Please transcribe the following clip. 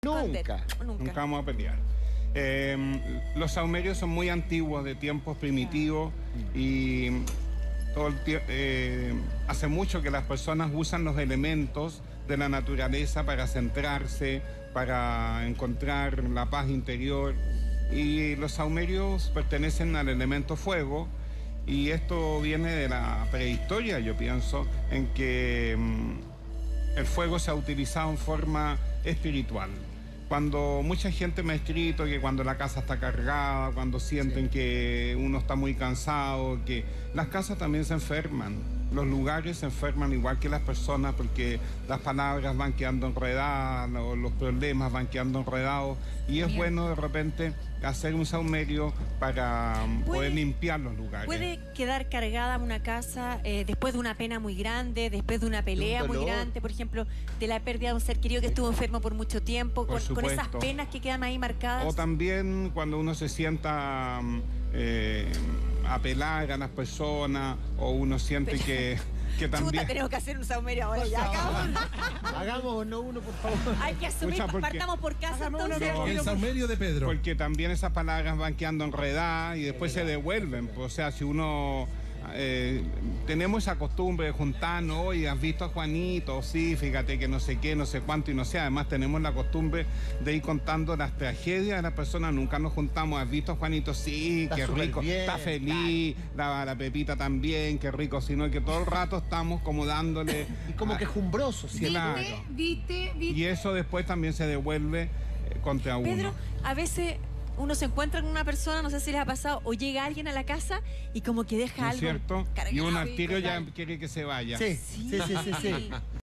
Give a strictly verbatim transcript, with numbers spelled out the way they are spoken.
Nunca. Nunca. Nunca vamos a pelear. Eh, los saumerios son muy antiguos, de tiempos primitivos, y todo el tie- eh, hace mucho que las personas usan los elementos de la naturaleza para centrarse, para encontrar la paz interior. Y los saumerios pertenecen al elemento fuego, y esto viene de la prehistoria, yo pienso, en que mm, el fuego se ha utilizado en forma espiritual. Cuando mucha gente me ha escrito que cuando la casa está cargada, cuando sienten sí. que uno está muy cansado, que las casas también se enferman, los lugares se enferman igual que las personas, porque las palabras van quedando enredadas, los, los problemas van quedando enredados, y es Bien. bueno de repente hacer un saumerio para poder limpiar los lugares. ¿Puede quedar cargada una casa eh, después de una pena muy grande, después de una pelea un muy grande, por ejemplo, de la pérdida de un ser querido que estuvo enfermo por mucho tiempo, por con, con esas penas que quedan ahí marcadas? O también cuando uno se sienta eh, a apelar a las personas, o uno siente Pero... que... que también... Chuta, tenemos que hacer un saumerio ahora, ya acabamos. Hagamos no uno, por favor. Hay que asumir, Escucha, porque... partamos por casa entonces. No, el saumerio de Pedro. Porque también esas palabras van quedando enredadas y después se devuelven. O sea, si uno... Eh, tenemos esa costumbre de juntarnos, oye, ¿has visto a Juanito? Sí, fíjate que no sé qué, no sé cuánto y no sé. Además tenemos la costumbre de ir contando las tragedias de las personas. Nunca nos juntamos, ¿has visto a Juanito? Sí, está qué rico, bien, está feliz, la, la Pepita también, qué rico, sino que todo el rato estamos como dándole... Y como a... quejumbrosos, ¿sí? Claro. ¿Viste? ¿Viste? Y eso después también se devuelve eh, contra uno. Pedro, a veces... uno se encuentra con una persona, no sé si les ha pasado, o llega alguien a la casa y como que deja ¿No es algo cierto? cargado. Y uno al tiro ya quiere que se vaya. Sí, sí, sí, sí, sí.